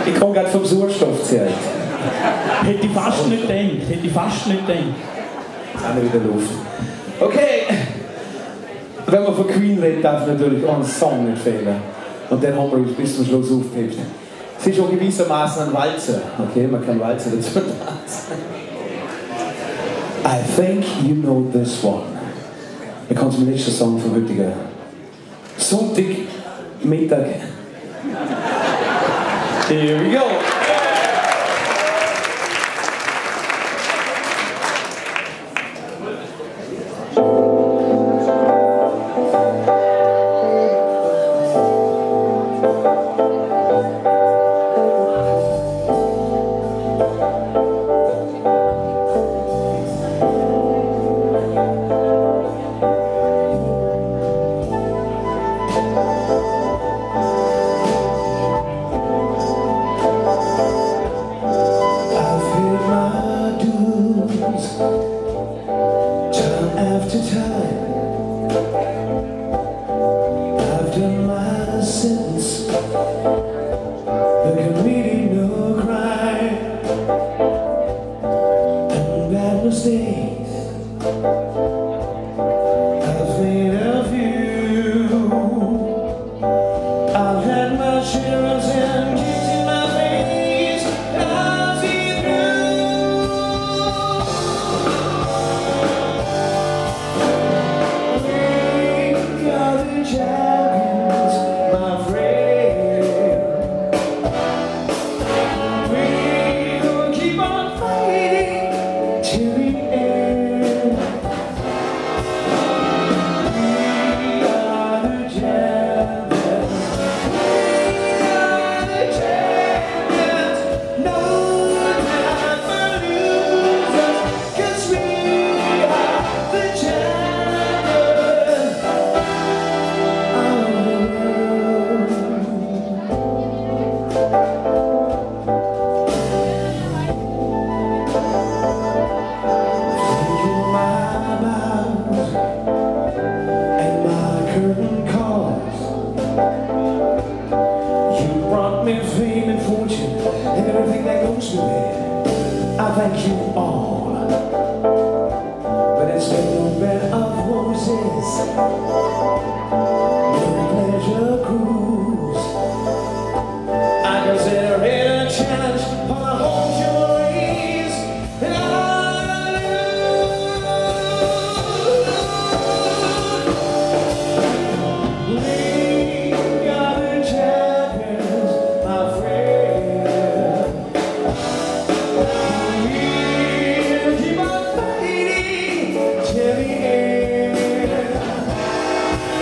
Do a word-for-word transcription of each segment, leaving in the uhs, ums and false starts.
Ich komme gerade vom Sauerstoffzelt. Hätte ich fast nicht gedacht. Hätte ich fast nicht gedacht. Jetzt haben wir wieder Luft. Okay. Wenn man von Queen redet, darf natürlich auch ein Song nicht fehlen. Und den haben wir uns bis zum Schluss aufgehebt. Es ist auch gewissermaßen ein Walzer. Okay, man kann Walzer dazu tanzen. I think you know this one. Da kommt zum nächsten Song vom heutigen Sonntagmittag. Here we go. Time after time, I've done my sentence. There can be no crime and bad mistakes. I've made a few. I've had my share of sin kicked in my face. I'll see through. We are the champions, my friend. We gonna keep on fighting till the end. We are the champions. We are the champions. No time for losers, 'cause we are the champions of the world. Taking my vows and my curtain calls. You brought me fame and fortune and everything that goes with it. I thank you all, but it's been no bed of roses, no pleasure cruise. I consider it a challenge for the whole human race, and I lose. We are the champions, my friend. We'll keep on fighting till the end.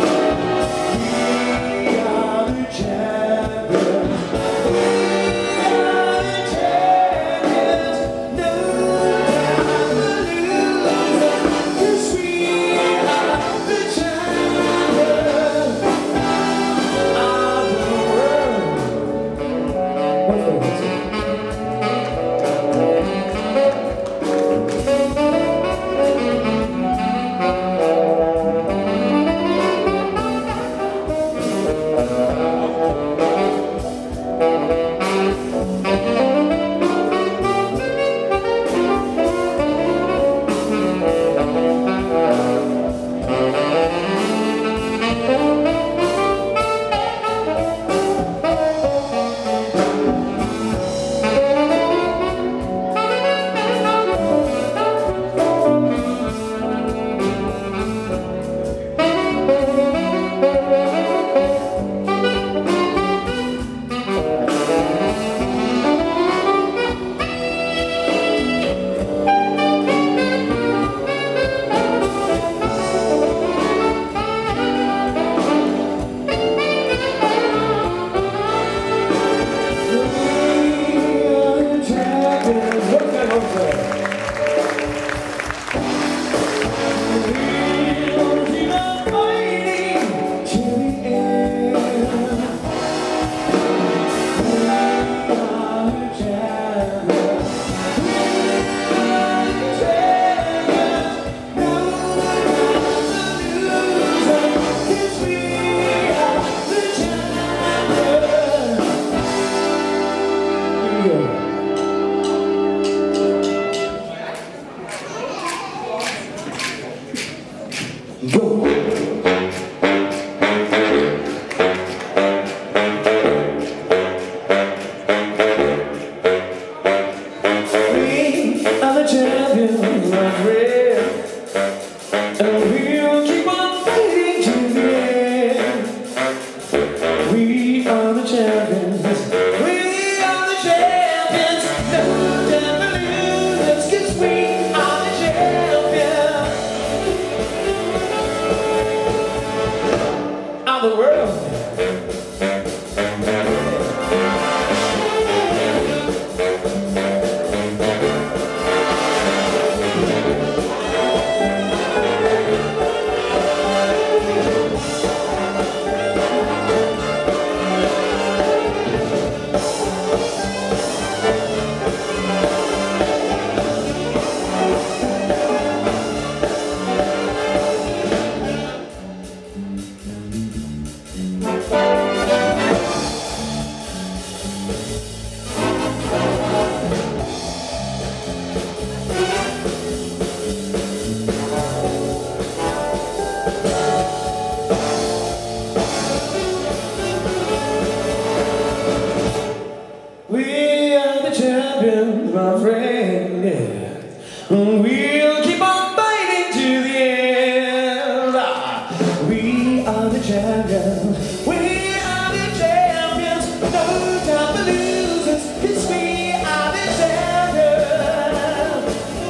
champions, my friend. Yeah. We'll keep on fighting to the end. We are the champions. We are the champions. No time for losers, 'cause we are the champions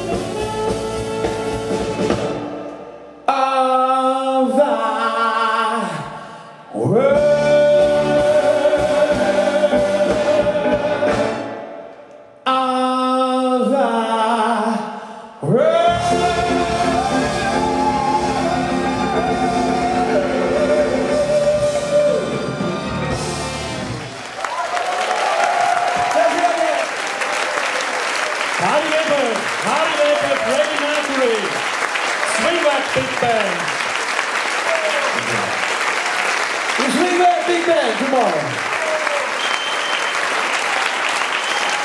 of the world. Harry Weber, Harry Weber, Freddie Mercury, Swingback Big Band. Swingback Big Band, come on.